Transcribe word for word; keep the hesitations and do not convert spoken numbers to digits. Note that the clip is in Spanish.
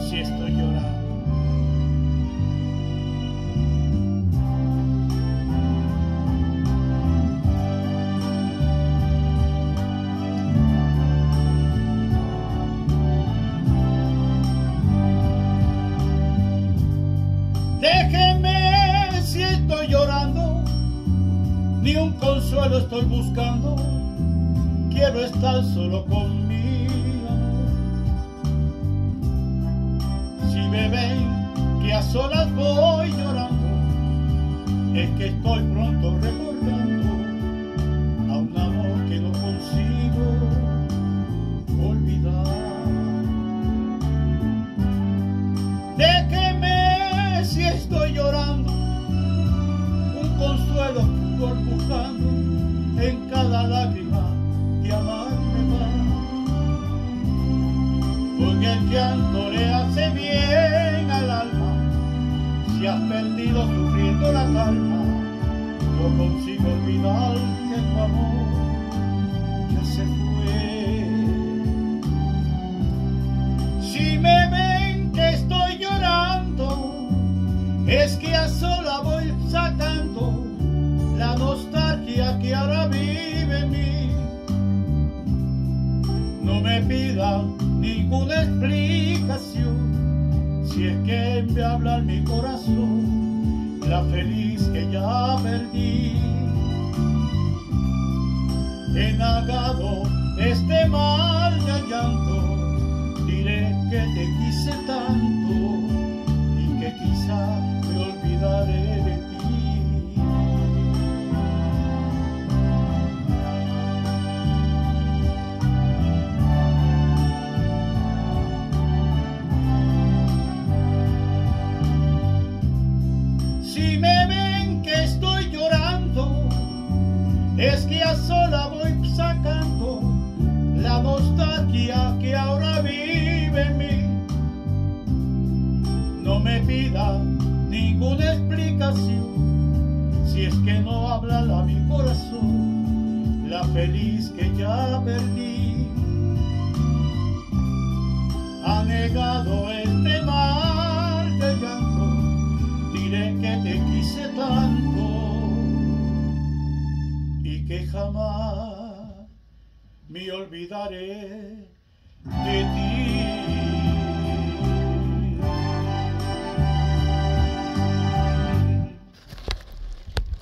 si estoy llorando. Déjeme si estoy llorando, ni un consuelo estoy buscando, quiero estar solo con mi amor. Si me ven que a solas voy llorando, es que estoy pronto recordando a un amor que no consigo olvidar. Déjeme si estoy llorando, un consuelo estoy buscando en cada lágrima que amarme va. Porque el llanto le hace bien al alma, si has perdido sufriendo la calma, yo consigo olvidar que tu amor ya se fue. Si me ven que estoy llorando, es que a sola voy sacando la nostalgia que ahora vive en mí. No me pidan ninguna explicación, si es que me habla mi corazón, la feliz que ya perdí. He nagado este mal de llanto, diré que te quise tanto y que quizá me olvidaré de ti. Si me ven que estoy llorando, es que a sola voy sacando la nostalgia que ahora vive en mí. No me pidan ninguna explicación, si es que no habla a mi corazón, la feliz que ya perdí. Ha negado este mar de llanto, diré que te quise tanto y que jamás me olvidaré de ti.